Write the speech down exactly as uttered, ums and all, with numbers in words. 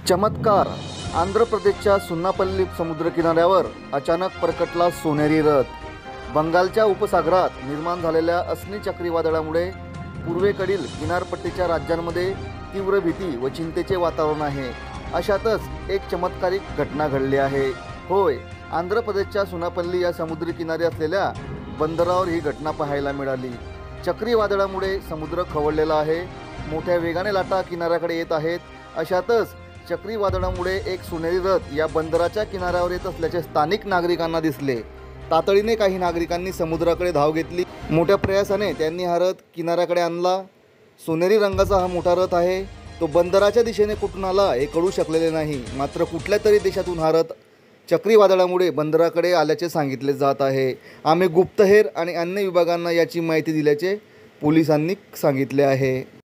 चमत्कार! आंध्र प्रदेशच्या सुन्नापल्ली समुद्रकिनाऱ्यावर अचानक प्रकटला सोनेरी रथ. बंगालच्या उपसागरात निर्माण झालेल्या अस्नी चक्रीवादळामुळे पूर्वेकडील किनारपट्टीच्या राज्यांमध्ये तीव्र भीती व चिंतेचे वातावरण आहे. अशातच एक चमत्कारिक घटना घडली आहे. होय, आंध्र प्रदेशच्या सुनापल्ली या समुद्री किनारी असलेल्या बंदरावर ही घटना पाहायला मिळाली. चक्रीवादळामुळे समुद्र खवळलेला आहे. मोठ्या वेगाने लाटा किनाऱ्याकडे येत आहेत. अशातच चक्रीवादळामुळे एक सोनेरी रथ या बंदराच्या किनाऱ्यावर येत असल्याचे स्थानिक नागरिकांना दिसले. तातडीने काही नागरिकांनी समुद्राकडे धाव घेतली. मोठ्या प्रयासाने त्यांनी हा रथ किनाऱ्याकडे आणला. सोनेरी रंगाचा हा मोठा रथ आहे. तो बंदराच्या दिशेने कुठून आला हे कळू शकलेले नाही. मात्र कुठल्या तरी देशातून हा रथ चक्रीवादळामुळे बंदराकडे आल्याचे सांगितले जात आहे. आम्ही गुप्तहेर आणि अन्य विभागांना याची माहिती दिल्याचे पोलिसांनी सांगितले आहे.